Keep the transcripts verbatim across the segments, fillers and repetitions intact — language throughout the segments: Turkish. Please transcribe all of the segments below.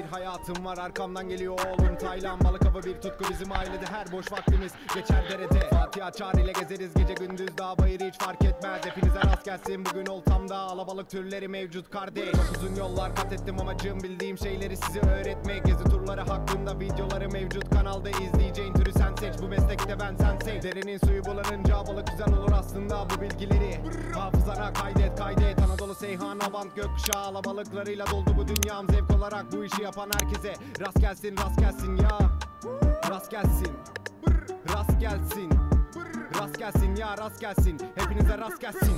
hayatım var, arkamdan geliyor oğlum Taylan. Balık avı bir tutku bizim ailede, her boş vaktimiz geçer derede. Fatiha Çağrı ile gezeriz gece gündüz, dağ bayır hiç fark etmez. Hepinize rast gelsin bugün oltamda, alabalık türleri mevcut kardeş. Çok uzun yollar kat ettim amacım bildiğim şeyleri size öğretmek. Gezi turları hakkında videoları mevcut kanalda, izleyeceğin türü sen seç. Bu meslekte ben sen sev. Derenin suyu bulanınca balık güzel olur aslında, bu bilgileri hafızana kaydet kaydet. Anadolu, Seyhan, Abant, gökkuşağı alabalıklarıyla doldu bu dünyam. Zevk olarak bu işi yapan herkese rast gelsin rast gelsin ya. Rast gelsin, rast gelsin, rast gelsin ya, rast gelsin. Hepinize rast gelsin.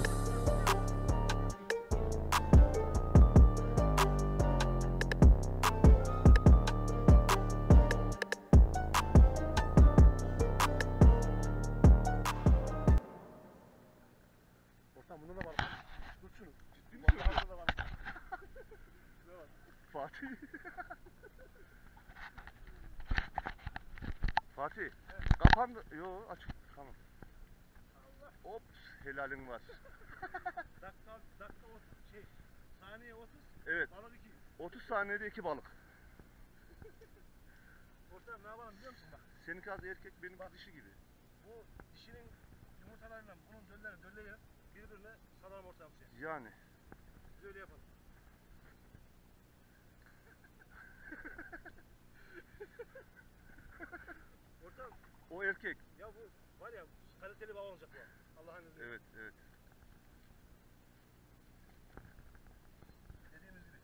Bunda da var. Tut şunu. Ciddi misin? Bunda da var. Fatih. Fatih. Evet. Kapandı. Yo açık. Tamam. Allah. Ops. Helalin var. dakika dakika otuz şey. Saniye otuz. Evet. Balık iki. otuz saniyede iki balık. Ortam ne yapalım biliyor musun bak? Seninki az erkek, benim bak, dişi gibi. Bu dişinin yumurtalarıyla bunun döllerini dölleyelim. Birbirine salalım ortamı şey. Yani. Biz öyle yapalım. Ortam. O erkek. Ya bu var ya kaliteli bağ olacak bu. Allah'ın izniyle. Evet evet. Dediğimiz gibi.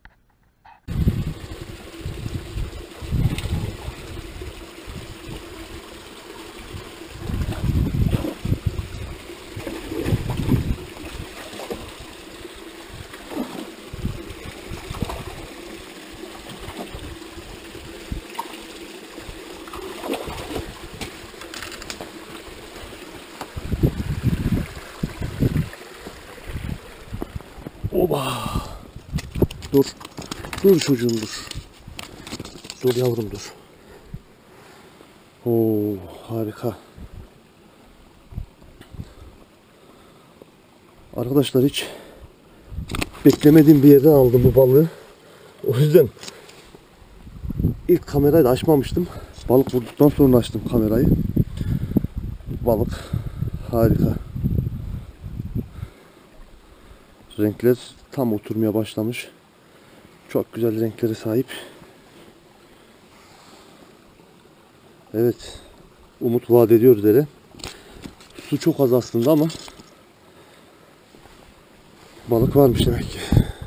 Oba! Dur. Dur çocuğum dur. Dur yavrum dur. Oo, harika. Arkadaşlar hiç beklemediğim bir yerden aldım bu balığı. O yüzden ilk kamerayı da açmamıştım. Balık vurduktan sonra açtım kamerayı. Balık harika. Renkler tam oturmaya başlamış. Çok güzel renklere sahip. Evet. Umut vaat ediyor dere. Su çok az aslında ama balık varmış demek ki.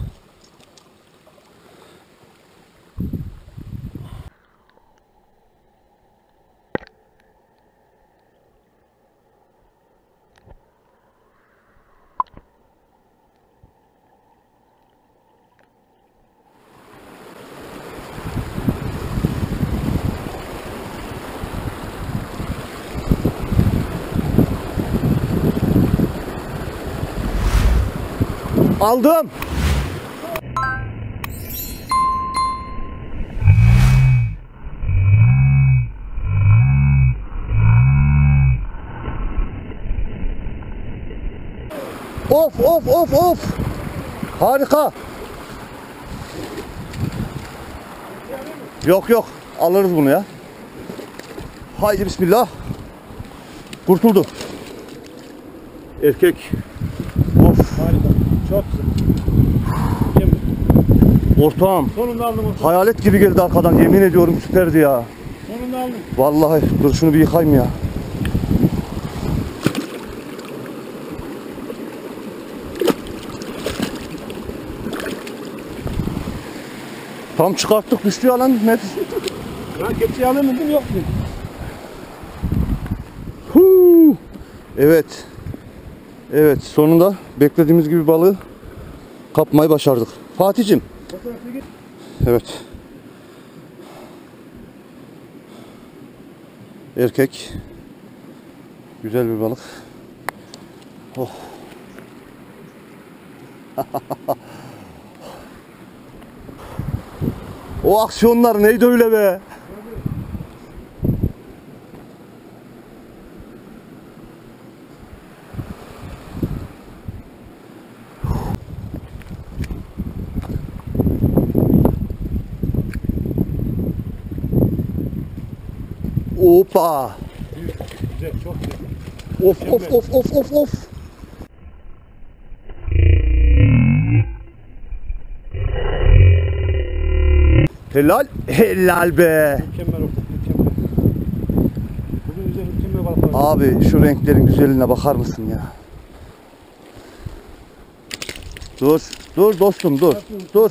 Aldım. Of of of of. Harika. Yok yok. Alırız bunu ya. Haydi bismillah. Kurtuldu. Erkek. Of. Harika. Çok güzel. Ortağım. Sonunda aldım ortağım. Hayalet gibi geldi arkadan, yemin ediyorum süperdi ya. Sonunda aldım. Vallahi dur şunu bir yıkayayım ya. Tam çıkarttık, düştü ya lan net. Ya keçi alır mıydım yok mu? Huu. Evet. Evet, sonunda beklediğimiz gibi balığı kapmayı başardık. Fatih'cim. Evet. Erkek. Güzel bir balık. Oh. O aksiyonlar neydi öyle be? Opa. Güzel, çok güzel. Of of of of of of. Helal. Helal be. Mükemmel oldu, mükemmel. Bugün güzel, mükemmel balıklar. Abi şu renklerin güzelliğine bakar mısın ya? Dur. Dur dostum dur. Dur.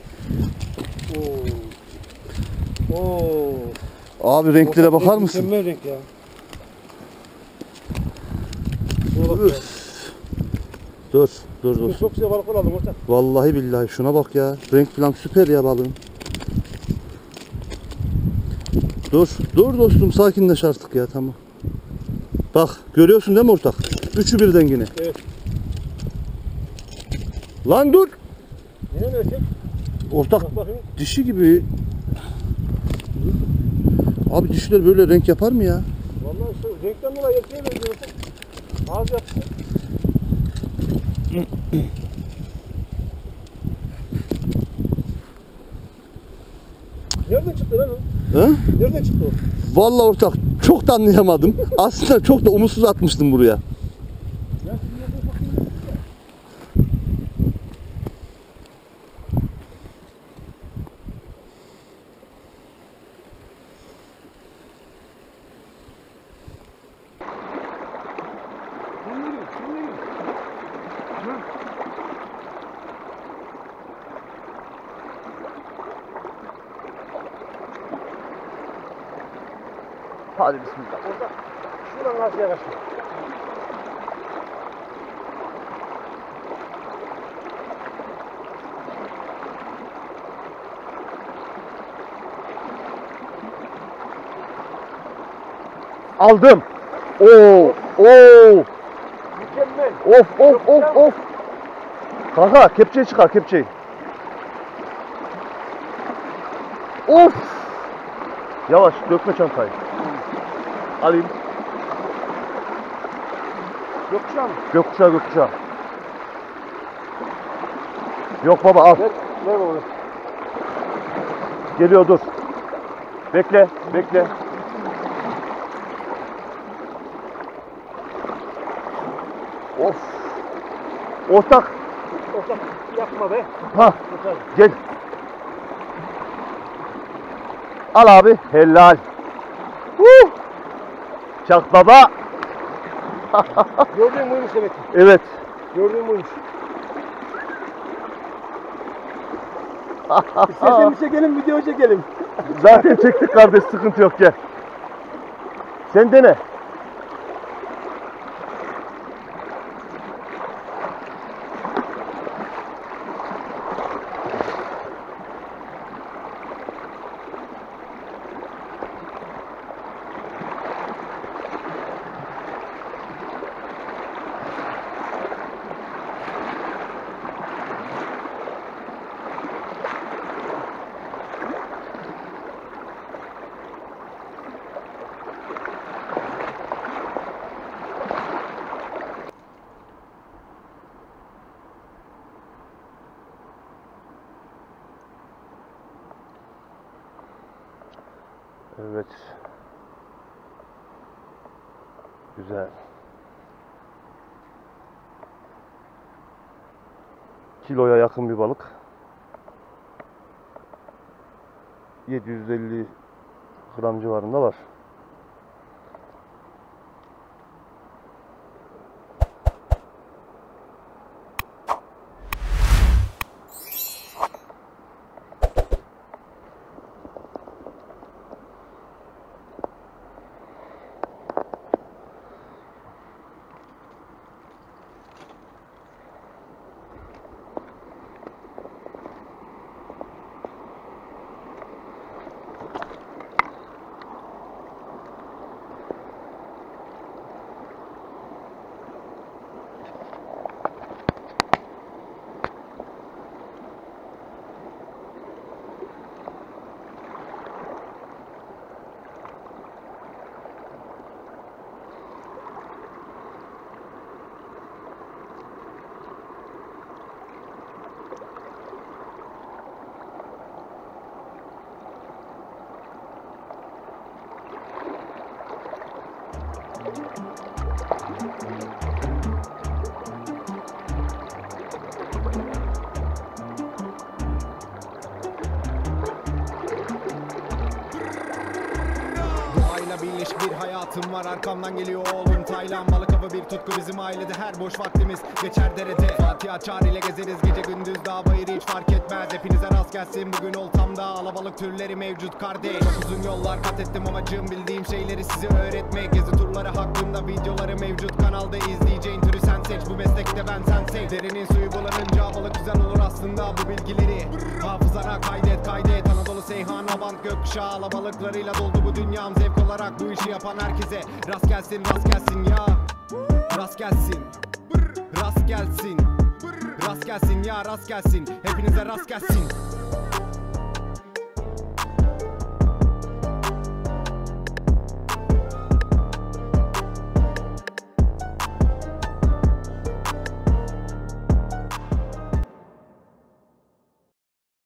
Oo. Oo. Abi renklere Ortak bakar renk, mısın? Mükemmel renk ya. Şuna bak ya. Dur. Dur dur. Bugün çok güzel balıklar aldım ortak. Vallahi billahi şuna bak ya. Renk falan süper ya balığın. Dur. Dur dostum sakinleş artık ya tamam. Bak görüyorsun değil mi ortak? Üçü birden yine. Evet. Lan dur. Yine mi erkek? Ortak Bak bakayım. dişi gibi. Abi dişiler böyle renk yapar mı ya? Vallahi şu renkten dolayı erkeğe benziyor ortak. Ağız yapısı. Nereden çıktı lan o? He? Nereden çıktı o? Vallahi ortak çok da anlayamadım. Aslında çok da umutsuz atmıştım buraya. Ya siz nereden bakıyorsunuz ya? Hadi bismillah. Orada şuradan karşıya kaçtı. Aldım. Oo, oo. Mükemmel. Of of of of. Kanka kepçeyi çıkar kepçeyi. Of. Yavaş dökme çantayı. Alayım. Gökkuşağı mı? Gökkuşağı gökkuşağı. Yok baba al. Ver, ver baba. Geliyor dur. Bekle bekle. Of. Ortak. Ortak yapma be. Ha Yeter. gel. Al abi. Helal. Huh. Çak baba. Gördüğün buymuş demek ki. Evet. Gördüğün buymuş. İstersen bir çekelim, video çekelim. Zaten çektik kardeş sıkıntı yok gel. Sen dene. Evet. Güzel. Kiloya yakın bir balık. yedi yüz elli gram civarında var. birleşik bir hayatım var. Arkamdan geliyor oğlum Taylan, balık avı bir tutku bizim ailede. Her boş vaktimiz geçer derede. Fatiha Çağrı ile gezeriz gece gündüz, dağ bayır hiç fark etmez. Hepinize rast gelsin bugün oltamda, alabalık türleri mevcut kardeş. Çok uzun yollar kat ettim amacım bildiğim şeyleri size öğretmek. Gezi turları hakkında videoları mevcut kanalda, izleyeceğin türü sen seç. Bu meslekte ben sensei. Derinin suyu bulanınca balık güzel olur aslında, bu bilgileri hafızana kaydet kaydet. Anadolu, Seyhan, Abant, gökkuşağı alabalıklarıyla doldu bu dünyam. Zevk olarak bu işi yapan herkese rast gelsin rast gelsin ya. Rast gelsin, rast gelsin, rast gelsin ya, rast gelsin. Hepinize rast gelsin.